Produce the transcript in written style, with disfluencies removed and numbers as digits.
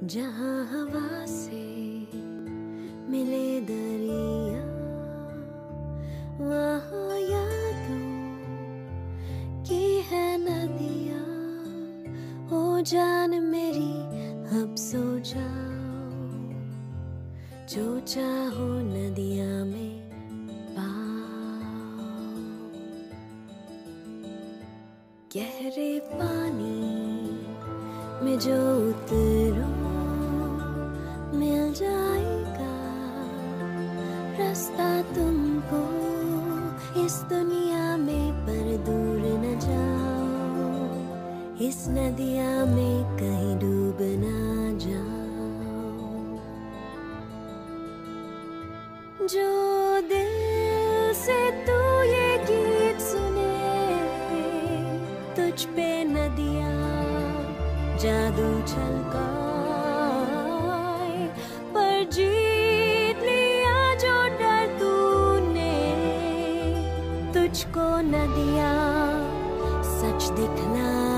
जहाँ हवा से मिले दरिया, वहाँ यादों की है नदियाँ। ओ जान मेरी अब सो जाओ, जो चाहो नदियाँ में पाओ। गहरे पानी में जो उतरो मिल जाएगा रास्ता तुमको इस दुनिया में, पर दूर न जाओ, इस नदिया में कहीं डूब ना जाओ। जो दिल से तू ये गीत सुने, तुझ पे नदियाँ जादू छलकाए, पर जीत लिया जो डर तूने, तुझको नदियाँ सच दिखला